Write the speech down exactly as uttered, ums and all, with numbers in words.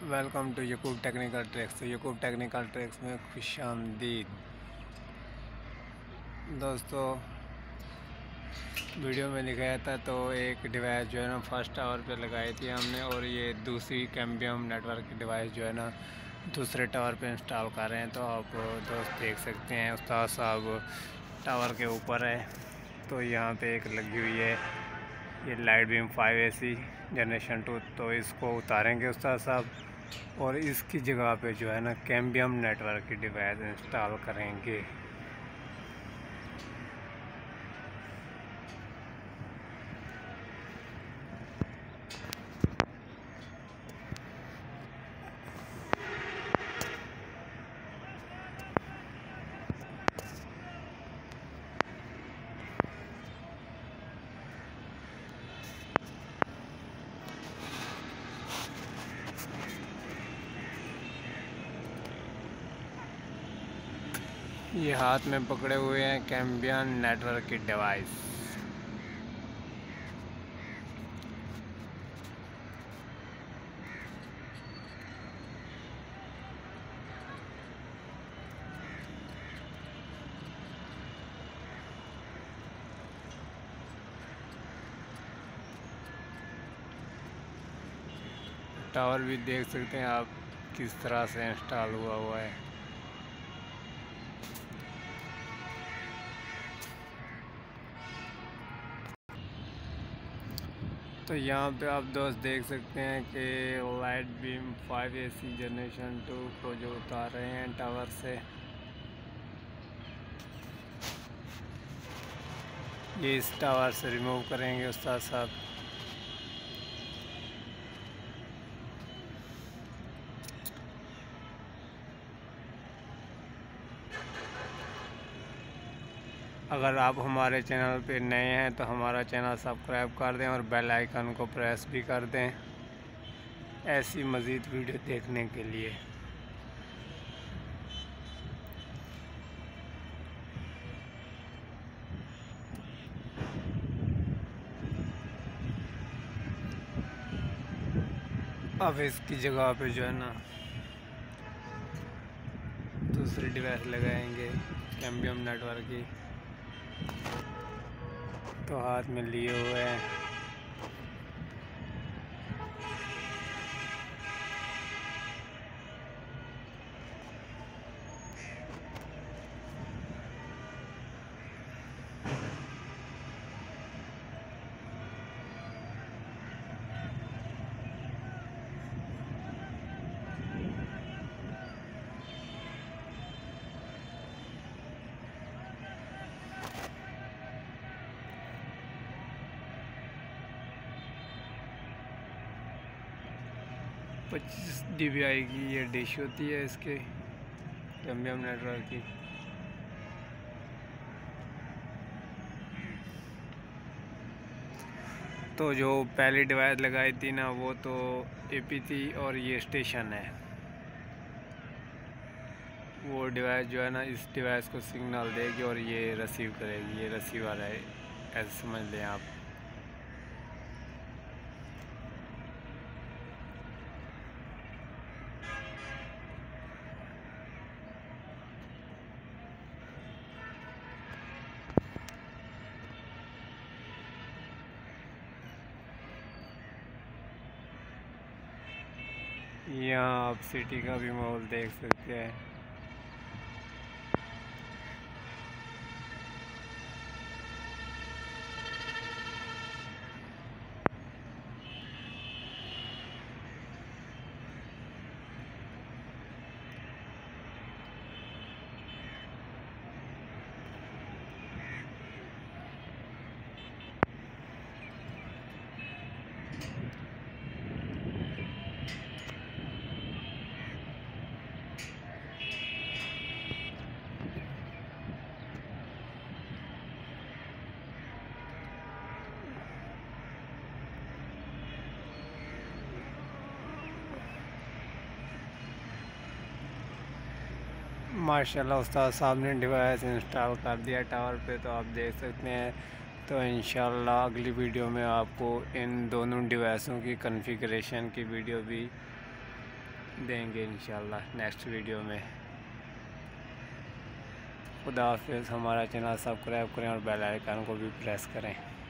Welcome to Yakub technical tricks. तो Yakub technical tricks में खुश आमदीद दोस्तों। वीडियो में दिखाया था तो एक डिवाइस जो है ना फर्स्ट टावर पे लगाई थी हमने, और ये दूसरी कैम्बियम नेटवर्क की डिवाइस जो है ना दूसरे टावर पे इंस्टॉल कर रहे हैं। तो आप दोस्त देख सकते हैं उस्ताद साहब टावर के ऊपर है। तो यहाँ पे एक लगी हुई है ये light beam five A C generation two. तो इसको उतारेंगे उस्ताद साहब और इसकी जगह पे जो है ना कैम्बियम नेटवर्क की डिवाइस इंस्टॉल करेंगे। ये हाथ में पकड़े हुए हैं कैम्बियम नेटवर्क की डिवाइस। टावर भी देख सकते हैं आप किस तरह से इंस्टॉल हुआ हुआ है। तो यहाँ पे आप दोस्त देख सकते हैं कि light beam five A C generation two को जो उतार रहे हैं टावर से, ये इस टावर से रिमूव करेंगे उस्ताद साहब। अगर आप हमारे चैनल पे नए हैं तो हमारा चैनल सब्सक्राइब कर दें और बेल आइकन को प्रेस भी कर दें ऐसी मज़ीद वीडियो देखने के लिए। अब इसकी जगह पे जो है ना दूसरी डिवाइस लगाएंगे कैम्बियम नेटवर्क की। तो हाथ में लिए हुए हैं पच्चीस डी बी आई की ये डिश होती है इसके कैम्बियम नेटवर्क की। तो जो पहली डिवाइस लगाई थी ना वो तो ए पी थी और ये स्टेशन है। वो डिवाइस जो है ना इस डिवाइस को सिग्नल देगी और ये रिसीव करेगी। ये रिसीवर है ऐसे समझ लें आप। यहाँ आप सिटी का भी माहौल देख सकते हैं। माशाल्लाह उस्ताद साहब ने डिवाइस इंस्टॉल कर दिया टावर पे। तो आप देख सकते हैं। तो इंशाल्लाह अगली वीडियो में आपको इन दोनों डिवाइसों की कॉन्फ़िगरेशन की वीडियो भी देंगे इंशाल्लाह नेक्स्ट वीडियो में। खुदा हाफिज़। हमारा चैनल सब्सक्राइब करें और बेल आइकन को भी प्रेस करें।